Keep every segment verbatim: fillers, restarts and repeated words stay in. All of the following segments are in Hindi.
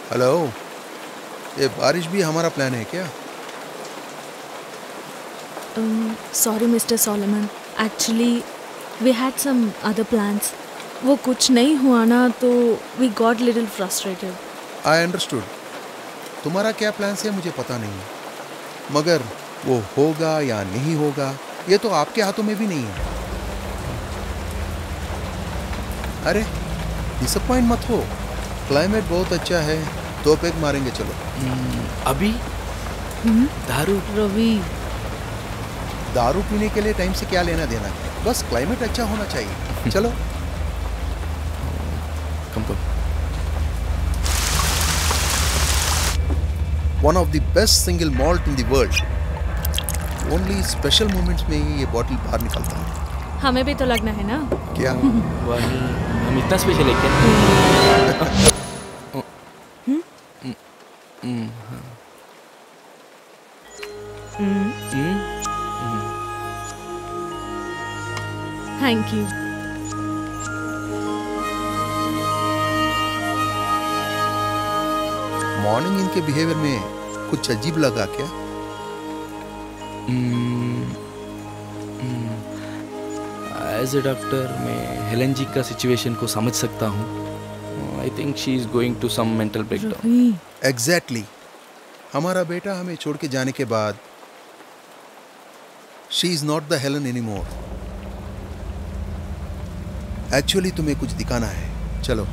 हेलो, ये बारिश भी हमारा प्लान है क्या? Sorry mister Solomon, actually we had some other plans. वो कुछ नहीं हुआ ना तो we got little frustrated. I understood. तुम्हारा क्या प्लान है मुझे पता नहीं, मगर वो होगा या नहीं होगा ये तो आपके हाथों में भी नहीं है. अरे डिसअपॉइंट मत हो, क्लाइमेट बहुत अच्छा है, दो पैक मारेंगे चलो. अभी दारू? रवि, दारू पीने के लिए टाइम से क्या लेना देना है, बस क्लाइमेट अच्छा होना चाहिए. चलो come come. One of the best single malt in the world. Only special moments में ही ये बॉटल बाहर निकलता है. हमें भी तो लगना है ना. क्या वही, हम इतना स्पेशल है क्या? Thank you. मॉर्निंग इनके बिहेवियर में कुछ अजीब लगा क्या? एज ए डॉक्टर मैं हेलेन जी का सिचुएशन को समझ सकता हूँ. I think she is going to some mental breakdown. Exactly. हमारा बेटा हमें छोड़ के जाने के बाद she is not the Helen anymore. Actually तुम्हें कुछ दिखाना है, चलो.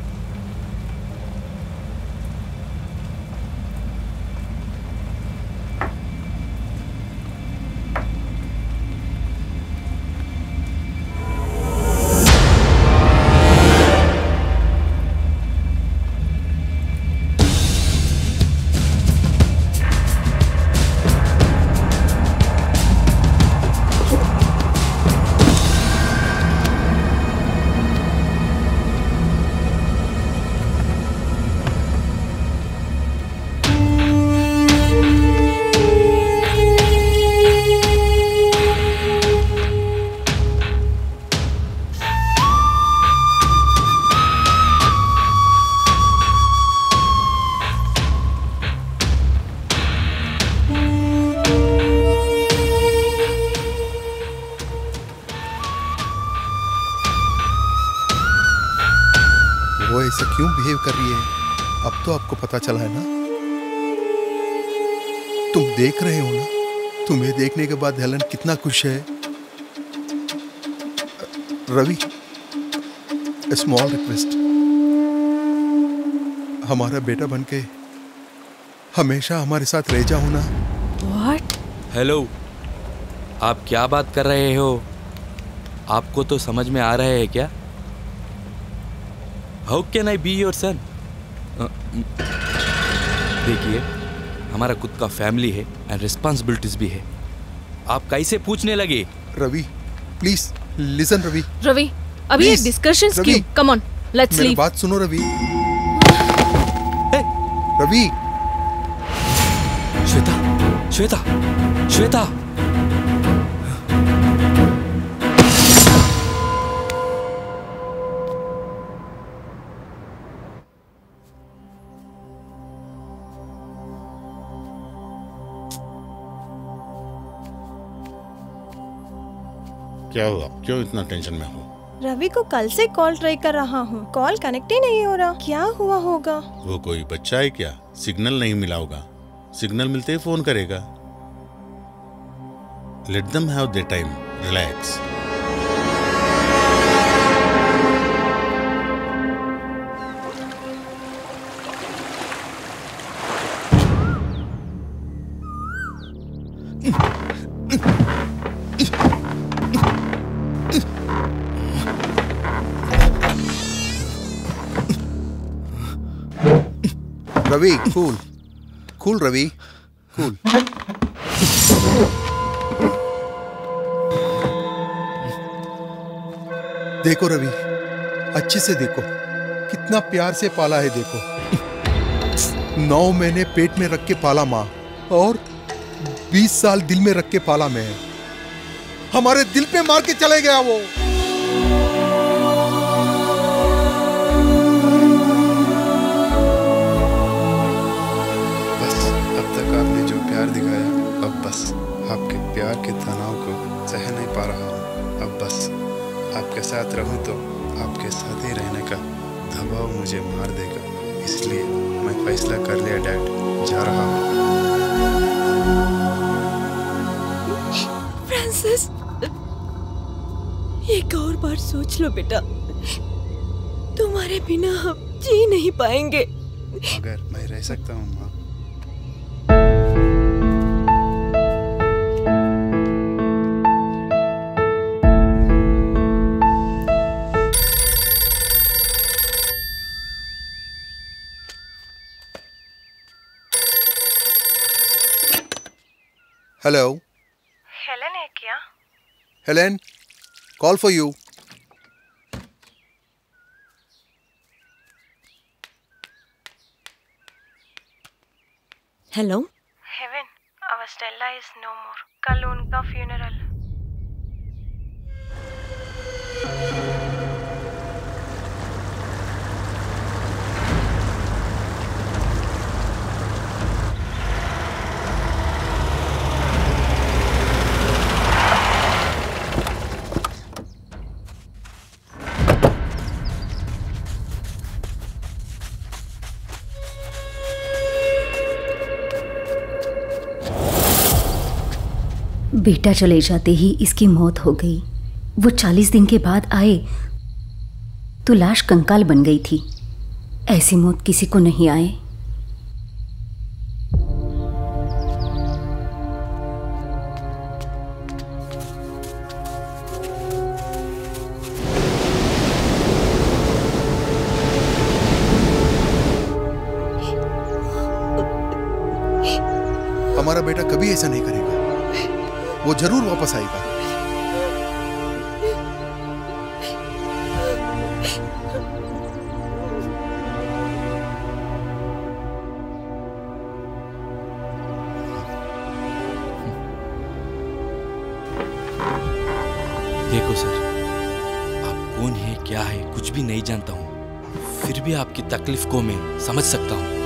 वो ऐसा क्यों बिहेव कर रही है, अब तो आपको पता चला है ना. तुम देख रहे हो ना, तुम्हें देखने के बाद हेलन कितना खुश है. रवि, ए स्मॉल रिक्वेस्ट, हमारा बेटा बनके हमेशा हमारे साथ रह जाओ ना. व्हाट? हेलो, आप क्या बात कर रहे हो? आपको तो समझ में आ रहा है क्या? How can I be your son? देखिए, हमारा खुद का फैमिली है एंड रिस्पॉन्सिबिलिटीज भी है. आप कैसे पूछने लगे? Ravi please listen. रवि रवि, अभी ये डिस्कशंस क्यों? कम ऑन, लेट्स मेरी लीव. बात सुनो रवि. रवि. श्वेता, श्वेता, श्वेता. क्या हुआ? क्यों इतना टेंशन में हो? रवि को कल से कॉल ट्राई कर रहा हूँ, कॉल कनेक्ट ही नहीं हो रहा. क्या हुआ होगा? वो कोई बच्चा है क्या? सिग्नल नहीं मिला होगा. सिग्नल मिलते ही फोन करेगा. Let them have their time. Relax. Ravi, cool cool Ravi, cool. देखो रवि, अच्छे से देखो, कितना प्यार से पाला है. देखो, नौ महीने पेट में रख के पाला माँ, और बीस साल दिल में रख के पाला मैं. हमारे दिल पे मार के चले गया वो. आपके साथ रहूं तो आपके साथ ही रहने का दबाव मुझे मार देगा, इसलिए मैं फैसला कर लिया डैड, जा रहा हूँ। फ्रांसिस, एक और बार सोच लो बेटा, तुम्हारे बिना हम जी नहीं पाएंगे। अगर मैं रह सकता हूँ माँ। हेलो हेलन है क्या? Helen, call for you. Hello heaven, our Stella is no more. कल उनका फ्यूनरल। बेटा चले जाते ही इसकी मौत हो गई। वो चालीस दिन के बाद आए तो लाश कंकाल बन गई थी। ऐसी मौत किसी को नहीं आए। हमारा बेटा कभी ऐसा नहीं करेगा, वो जरूर वापस आएगा। देखो सर, आप कौन है क्या है कुछ भी नहीं जानता हूँ, फिर भी आपकी तकलीफ को मैं समझ सकता हूँ।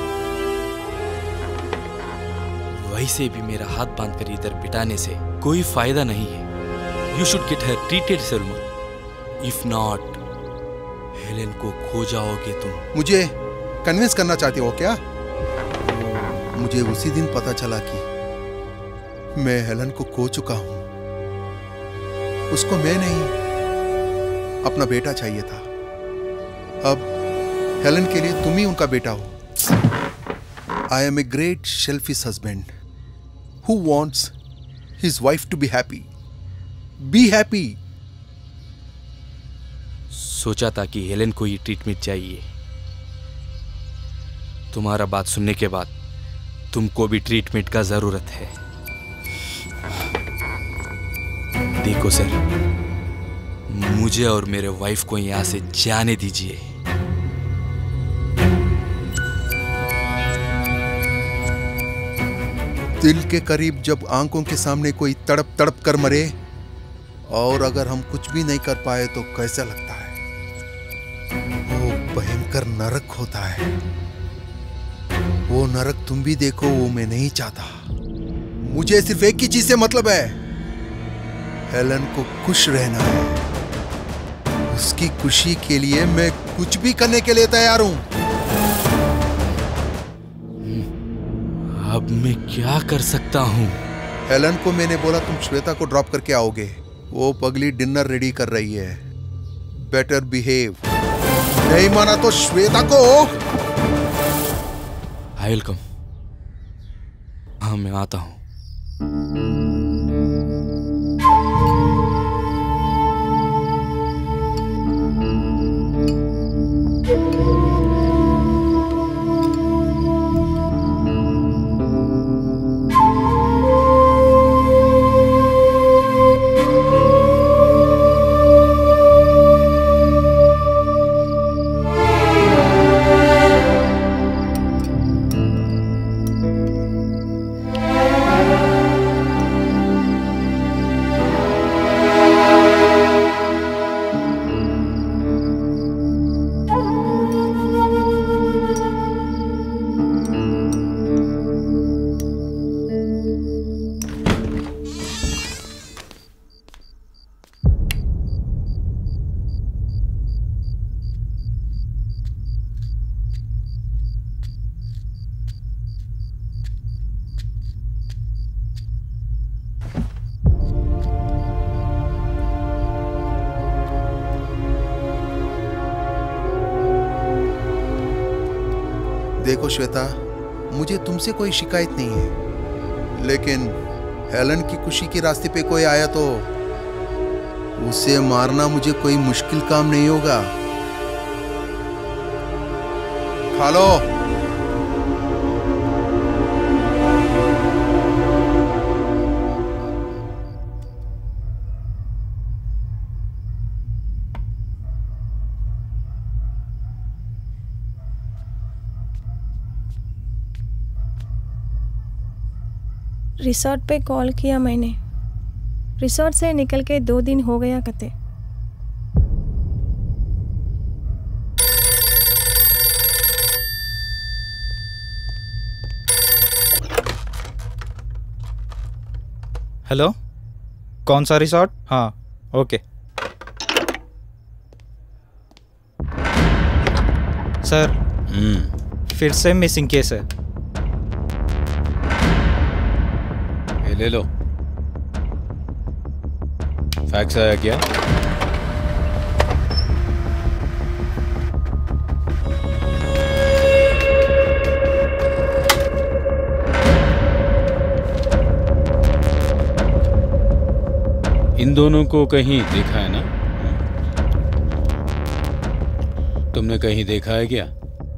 वैसे भी मेरा हाथ बांधकर इधर बिठाने से कोई फायदा नहीं है। You should get her treated Salman, if not Helen को खो जाओगे तुम। मुझे कन्विंस करना चाहते हो क्या? मुझे उसी दिन पता चला कि मैं हेलेन को खो चुका हूं। उसको मैं नहीं, अपना बेटा चाहिए था। अब हेलेन के लिए तुम ही उनका बेटा हो। I am a great selfish husband who wants his wife to be happy. Be happy. सोचा था कि हेलेन को ये ट्रीटमेंट चाहिए। तुम्हारा बात सुनने के बाद तुमको भी ट्रीटमेंट का जरूरत है। देखो सर, मुझे और मेरे वाइफ को यहां से जाने दीजिए। दिल के करीब जब आंखों के सामने कोई तड़प तड़प कर मरे और अगर हम कुछ भी नहीं कर पाए तो कैसा लगता है? वो भयंकर नरक होता है। वो नरक तुम भी देखो, वो मैं नहीं चाहता। मुझे सिर्फ एक ही चीज से मतलब है, हेलेन को खुश रहना है। उसकी खुशी के लिए मैं कुछ भी करने के लिए तैयार हूं। अब मैं क्या कर सकता हूँ? हेलेन को मैंने बोला तुम श्वेता को ड्रॉप करके आओगे। वो पगली डिनर रेडी कर रही है। Better behave. नहीं माना तो श्वेता को। I will come. हाँ, मैं आता हूँ। देखो श्वेता, मुझे तुमसे कोई शिकायत नहीं है, लेकिन हेलन की खुशी के रास्ते पे कोई आया तो उसे मारना मुझे कोई मुश्किल काम नहीं होगा। खा लो। रिसोर्ट पे कॉल किया मैंने। रिसोर्ट से निकल के दो दिन हो गया कते। हेलो, कौन सा रिसोर्ट? हाँ, ओके। सर, फिर से मिसिंग केस है। ले लो। फैक्स आया क्या? इन दोनों को कहीं देखा है ना? तुमने कहीं देखा है क्या?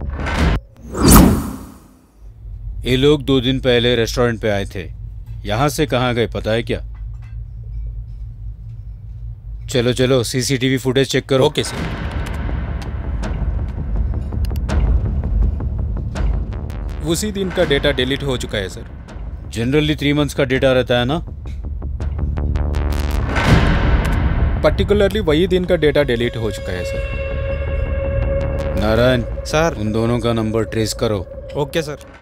ये लोग दो दिन पहले रेस्टोरेंट पे आए थे। यहां से कहां गए पता है क्या? चलो चलो सीसीटीवी फुटेज चेक करो। Okay sir. उसी दिन का डेटा डिलीट हो चुका है सर। जनरली थ्री मंथ्स का डेटा रहता है ना? पर्टिकुलरली वही दिन का डेटा डिलीट हो चुका है सर। नारायण सर, उन दोनों का नंबर ट्रेस करो। Okay sir.